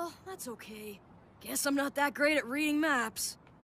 Well, that's okay. Guess I'm not that great at reading maps.